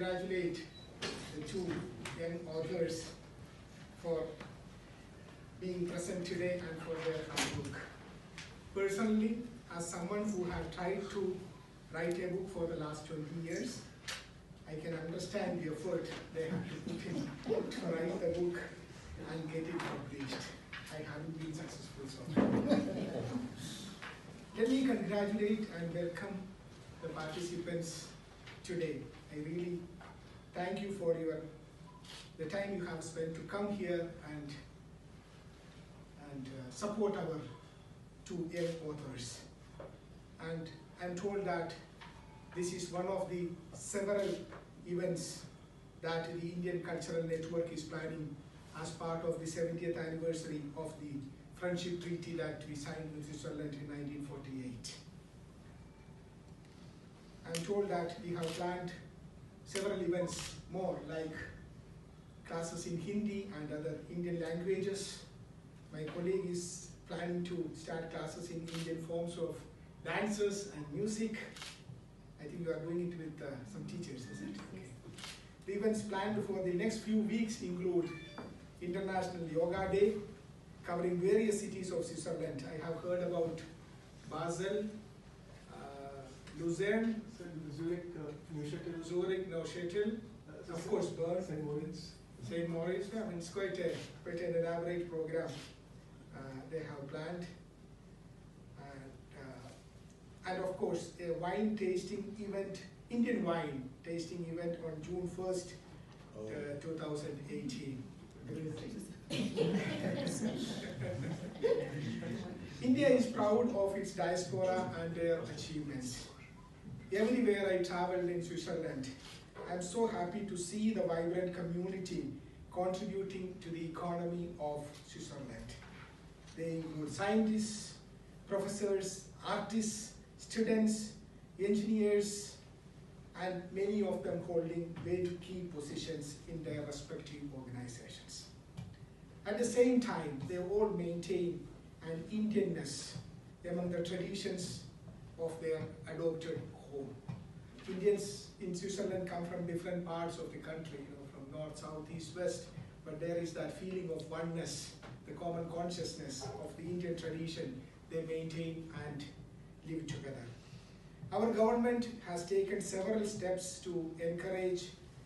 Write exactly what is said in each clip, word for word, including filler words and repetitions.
congratulate the two young authors for being present today and for their hard work. Personally, as someone who had tried to write a book for the last twenty years, I can understand the effort they have to put in to write the book and get it published. I haven't been successful so far. Let me congratulate and welcome the participants today. I really thank you for your the time you have spent to come here and and uh, support our two young authors. And I'm told that this is one of the several events that the Indian Cultural Network is planning as part of the seventieth anniversary of the Friendship Treaty that we signed with Switzerland in nineteen forty-eight. I'm told that we have planned several events more, like classes in Hindi and other Indian languages. My colleague is planning to start classes in Indian forms of dances and music. I think you are doing it with uh, some teachers, is it? Okay. The events planned for the next few weeks include International Yoga Day, covering various cities of Switzerland. I have heard about Basel, uh, Lucerne, Zurich, uh, Neuchâtel, Zurich, Neuchâtel, uh, of course Bern, Saint Moritz. Saint Moritz. I mean, it's quite a quite an elaborate program uh, they have planned, and, uh, and of course a wine tasting event, Indian wine tasting event on June first, oh. uh, two thousand eighteen. India is proud of its diaspora and their achievements. Everywhere I traveled in Switzerland, I'm so happy to see the vibrant community contributing to the economy of Switzerland. They include scientists, professors, artists, students, engineers, and many of them holding very key positions in their respective organizations. At the same time, they all maintain an Indianness among the traditions of their adopted home. Indians in Switzerland come from different parts of the country, you know, from north, south, east, west, but there is that feeling of oneness, the common consciousness of the Indian tradition they maintain and live together. Our government has taken several steps to encourage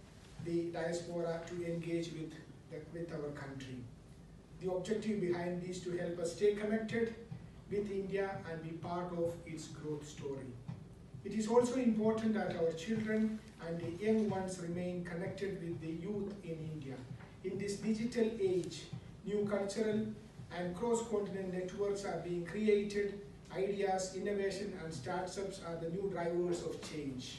the diaspora to engage with, the, with our country. The objective behind this is to help us stay connected with India and be part of its growth story. It is also important that our children and the young ones remain connected with the youth in India. In this digital age, new cultural and cross-continent networks are being created. Ideas, innovation, and startups are the new drivers of change.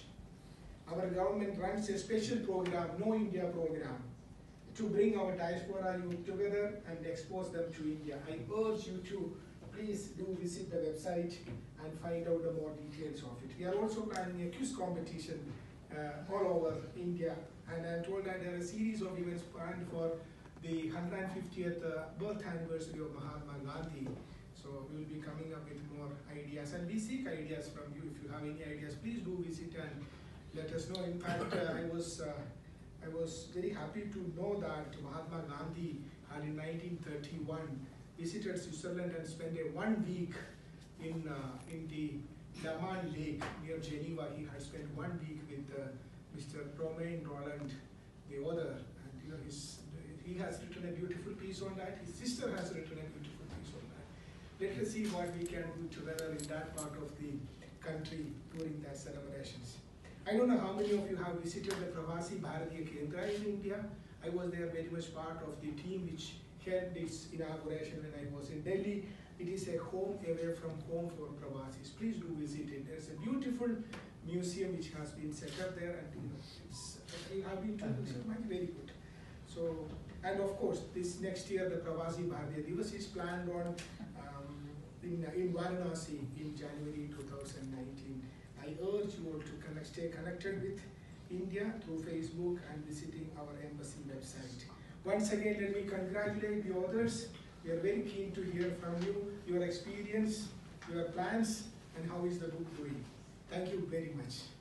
Our government runs a special program, Know India program, to bring our diaspora youth together and expose them to India. I urge you to please do visit the website and find out the more details of it. We are also planning a quiz competition uh, all over India, and I'm told that there are a series of events planned for the one hundred fiftieth uh, birth anniversary of Mahatma Gandhi. So we will be coming up with more ideas, and we seek ideas from you. If you have any ideas, please do visit and let us know. In fact, uh, I was uh, I was very happy to know that Mahatma Gandhi had in nineteen thirty-one visited Switzerland and spent a one week in uh, in the Daman Lake near Geneva. He had spent one week with uh, Mister Romain Rolland, the author, and you know his he has written a beautiful piece on that. His sister has written a beautiful piece on that. Let us see what we can do together in that part of the country during their celebrations. I don't know how many of you have visited the Pravasi Bharatiya Kendra in India. I was there very much part of the team which held this inauguration when I was in Delhi. It is a home away from home for Pravasis. Please do visit it. There's a beautiful museum which has been set up there, and you know, it's, I have been to it, very good. So, and of course, this next year the Pravasi Bharatiya Divas is planned on um, in, in Varanasi in January two thousand nineteen. I urge you all to connect, stay connected with India through Facebook and visiting our embassy website. Once again, let me congratulate the authors. We are very keen to hear from you, your experience, your plans, and how is the book doing. Thank you very much.